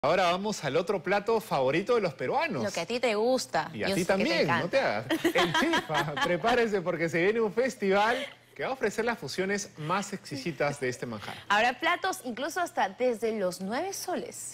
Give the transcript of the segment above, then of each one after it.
Ahora vamos al otro plato favorito de los peruanos. Lo que a ti te gusta. Y a ti también, no te hagas. El chifa. Prepárese porque se viene un festival que va a ofrecer las fusiones más exquisitas de este manjar. Habrá platos incluso hasta desde los 9 soles.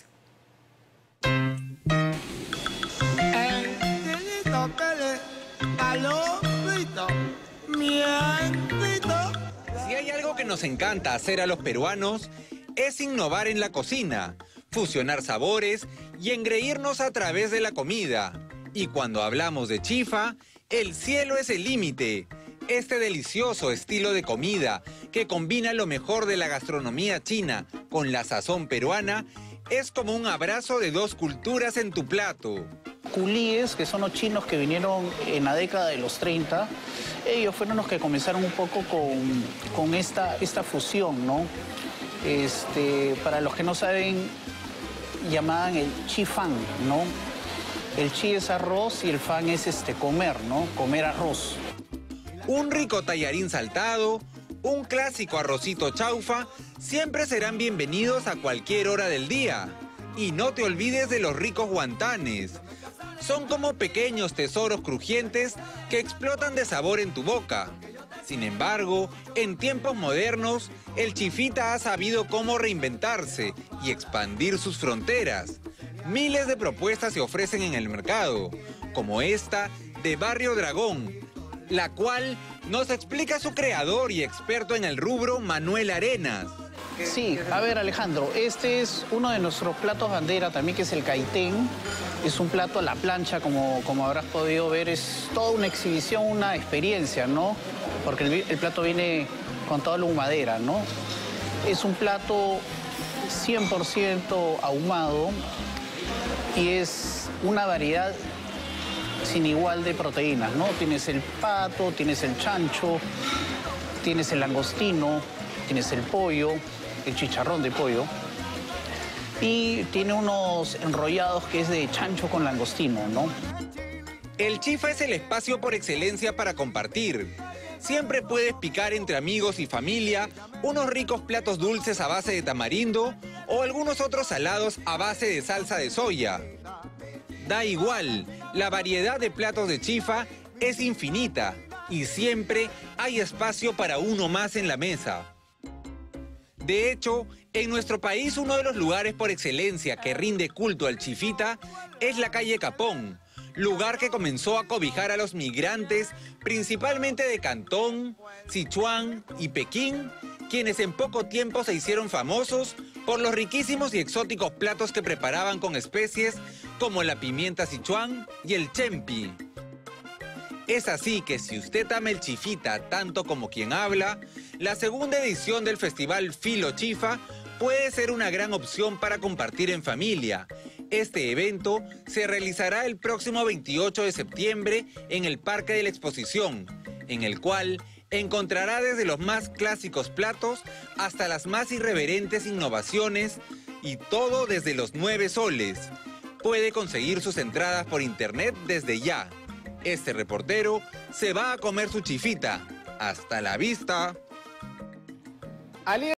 Si hay algo que nos encanta hacer a los peruanos, es innovar en la cocina, fusionar sabores y engreírnos a través de la comida. Y cuando hablamos de chifa, el cielo es el límite. Este delicioso estilo de comida que combina lo mejor de la gastronomía china con la sazón peruana es como un abrazo de dos culturas en tu plato. Culíes, que son los chinos que vinieron en la década de los 30, ellos fueron los que comenzaron un poco con esta fusión, ¿no? Para los que no saben, llamaban el chi fan, ¿no? El chi es arroz y el fan es comer, ¿no? Comer arroz. Un rico tallarín saltado, un clásico arrocito chaufa, siempre serán bienvenidos a cualquier hora del día. Y no te olvides de los ricos guantanes. Son como pequeños tesoros crujientes que explotan de sabor en tu boca. Sin embargo, en tiempos modernos, el chifita ha sabido cómo reinventarse y expandir sus fronteras. Miles de propuestas se ofrecen en el mercado, como esta de Barrio Dragón, la cual nos explica su creador y experto en el rubro, Manuel Arenas. Sí, a ver, Alejandro, este es uno de nuestros platos bandera también, que es el caitén. Es un plato a la plancha, como habrás podido ver, es toda una exhibición, una experiencia, ¿no? Porque el plato viene con toda la humadera, ¿no? Es un plato 100% ahumado y es una variedad sin igual de proteínas, ¿no? Tienes el pato, tienes el chancho, tienes el langostino, tienes el pollo, el chicharrón de pollo, y tiene unos enrollados que es de chancho con langostino, ¿no? El chifa es el espacio por excelencia para compartir. Siempre puedes picar entre amigos y familia unos ricos platos dulces a base de tamarindo o algunos otros salados a base de salsa de soya. Da igual, la variedad de platos de chifa es infinita y siempre hay espacio para uno más en la mesa. De hecho, en nuestro país uno de los lugares por excelencia que rinde culto al chifita es la calle Capón, lugar que comenzó a cobijar a los migrantes principalmente de Cantón, Sichuan y Pekín, quienes en poco tiempo se hicieron famosos por los riquísimos y exóticos platos que preparaban con especies como la pimienta Sichuan y el chempi. Es así que si usted ama el chifita tanto como quien habla, la segunda edición del Festival Filo Chifa puede ser una gran opción para compartir en familia. Este evento se realizará el próximo 28 de septiembre en el Parque de la Exposición, en el cual encontrará desde los más clásicos platos hasta las más irreverentes innovaciones y todo desde los 9 soles. Puede conseguir sus entradas por internet desde ya. Este reportero se va a comer su chifita. ¡Hasta la vista!